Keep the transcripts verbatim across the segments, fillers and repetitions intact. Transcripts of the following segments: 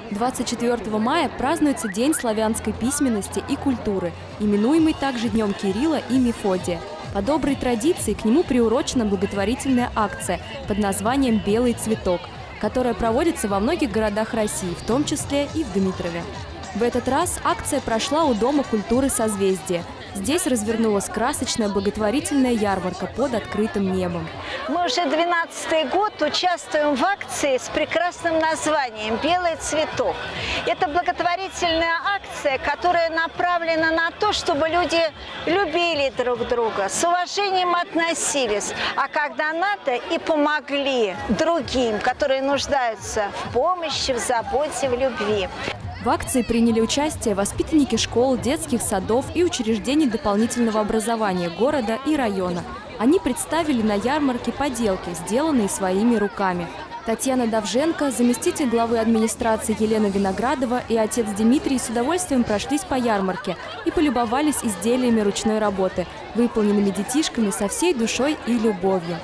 двадцать четвёртого мая празднуется День славянской письменности и культуры, именуемый также Днем Кирилла и Мефодия. По доброй традиции к нему приурочена благотворительная акция под названием «Белый цветок», которая проводится во многих городах России, в том числе и в Дмитрове. В этот раз акция прошла у Дома культуры «Созвездие». Здесь развернулась красочная благотворительная ярмарка под открытым небом. Мы уже двенадцатый год участвуем в акции с прекрасным названием «Белый цветок». Это благотворительная акция, которая направлена на то, чтобы люди любили друг друга, с уважением относились, а когда надо, и помогли другим, которые нуждаются в помощи, в заботе, в любви. В акции приняли участие воспитанники школ, детских садов и учреждений дополнительного образования города и района. Они представили на ярмарке поделки, сделанные своими руками. Татьяна Довженко, заместитель главы администрации Елена Виноградова и отец Дмитрий с удовольствием прошлись по ярмарке и полюбовались изделиями ручной работы, выполненными детишками со всей душой и любовью.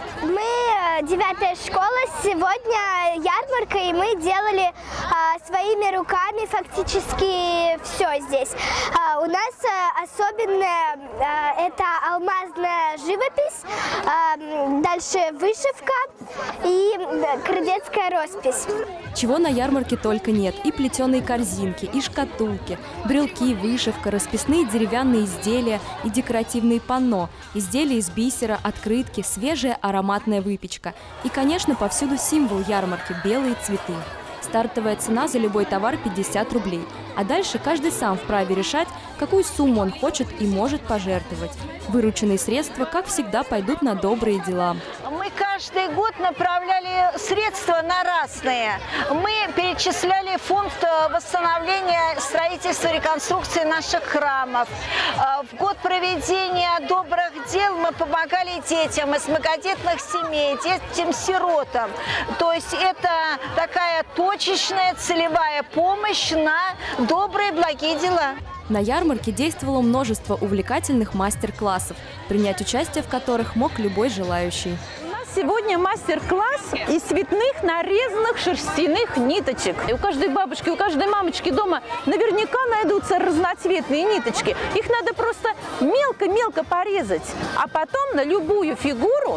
Девятая школа. Сегодня ярмарка, и мы делали а, своими руками фактически все здесь. А, у нас а, особенная а, это алмазная живопись, а, дальше вышивка и крылецкая роспись. Чего на ярмарке только нет. И плетеные корзинки, и шкатулки, брелки, вышивка, расписные деревянные изделия и декоративные панно, изделия из бисера, открытки, свежая ароматная выпечка. И, конечно, повсюду символ ярмарки – белые цветы. Стартовая цена за любой товар – пятьдесят рублей. А дальше каждый сам вправе решать, какую сумму он хочет и может пожертвовать. Вырученные средства, как всегда, пойдут на добрые дела. Мы каждый год направляли средства на разные. Мы перечисляли фонд восстановления, строительства, реконструкции наших храмов. В год проведения добрых дел мы помогали детям из многодетных семей, детям-сиротам. То есть это такая точечная целевая помощь на добрые, благие дела. На ярмарке действовало множество увлекательных мастер-классов, принять участие в которых мог любой желающий. Сегодня мастер-класс из цветных нарезанных шерстяных ниточек. И у каждой бабушки, у каждой мамочки дома наверняка найдутся разноцветные ниточки. Их надо просто мелко-мелко порезать, а потом на любую фигуру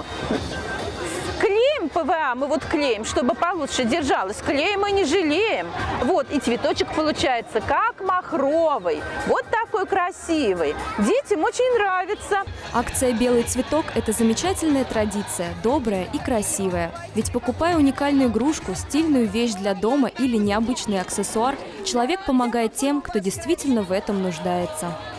клеем ПВА, мы вот клеим, чтобы получше держалось. Клеем мы не жалеем. Вот, и цветочек получается как махровый. Вот такой красивый. Детям очень нравится. Акция «Белый цветок» – это замечательная традиция, добрая и красивая. Ведь покупая уникальную игрушку, стильную вещь для дома или необычный аксессуар, человек помогает тем, кто действительно в этом нуждается.